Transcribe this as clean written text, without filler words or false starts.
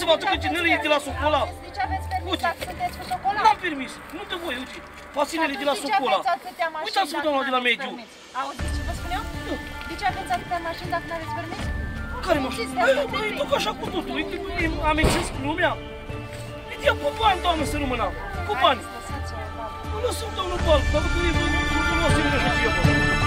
vă aduc generii de la Socola. De ce aveți permis dacă sunteți cu Socola? N-am permis, nu de voi, uite. Fasinele de la Socola. Uitați-vă, doamna, de la mediu. Auziți ce vă spun eu? De ce aveți atâtea mașini dacă n-aveți permis? Care mașini? Băi, duc așa cu totul, uite, îmi amenințesc lumea. Ia cu bani, doamnă, să rămână. Cu bani. Nu lăsăm, domnul Balc, dacă nu vă luați de mine așa ceva.